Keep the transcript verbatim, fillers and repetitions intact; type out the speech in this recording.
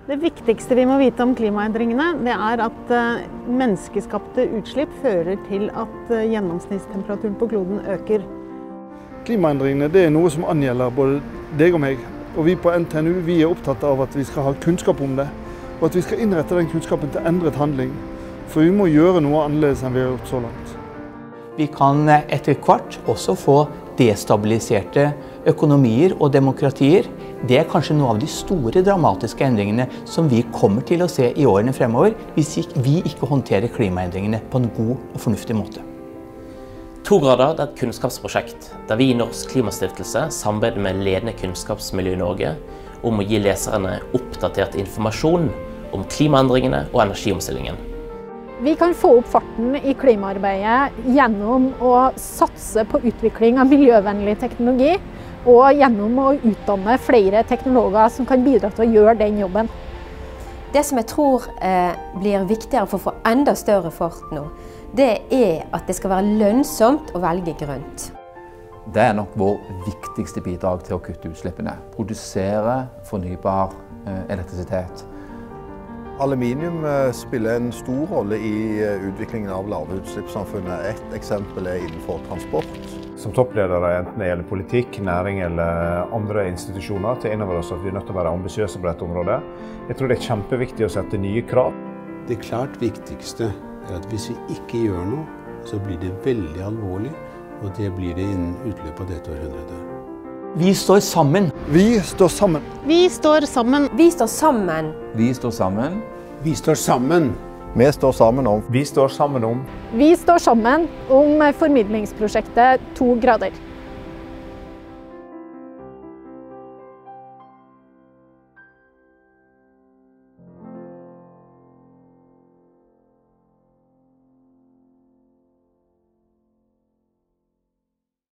Det viktigste vi må vite om klimaendringene, det er at menneskeskapte utslipp fører til at gjennomsnittstemperaturen på kloden øker. Klimaendringene det er noe som angjelder både deg og meg. Og vi på N T N U vi er opptatt av at vi skal ha kunnskap om det, og at vi skal innrette den kunnskapen til endret handling. For vi må gjøre noe annerledes enn vi har gjort så langt. Vi kan etter hvert også få destabiliserte økonomier og demokratier. Det er kanskje noe av de store dramatiske endringene som vi kommer til å se i årene fremover, hvis vi ikke håndterer klimaendringene på en god og fornuftig måte. To grader er et kunnskapsprosjekt der vi i Norsk Klimastiftelse samarbeider med ledende kunnskapsmiljø i Norge om å gi leserne oppdatert informasjon om klimaendringene og energiomstillingen. Vi kan få opp farten i klimaarbeidet gjennom å satse på utvikling av miljøvennlig teknologi og gjennom å utdanne flere teknologer som kan bidra til å gjøre den jobben. Det som jeg tror eh, blir viktigere for å få enda større fart nå, det er at det skal være lønnsomt å velge grønt. Det er nok vår viktigste bidrag til å kutte utslippene. Produsere fornybar eh, elektrisitet. Aluminium spiller en stor rolle i utviklingen av lavutslippssamfunnet. Et eksempel er innenfor transport. Som toppledere, enten det gjelder politikk, næring eller andre institusjoner, til innover oss at vi er nødt til å være ambisiøse på dette området. Jeg tror det er kjempeviktig å sette nye krav. Det klart viktigste er at hvis vi ikke gjør noe, så blir det veldig alvorlig, og det blir det innen utløpet av dette århundret. Vi står sammen. Vi står sammen. Vi står sammen. Vi står sammen. Vi står sammen. Vi står sammen. Vi står sammen om Vi står sammen om Vi står sammen om formidlingsprosjektet To grader.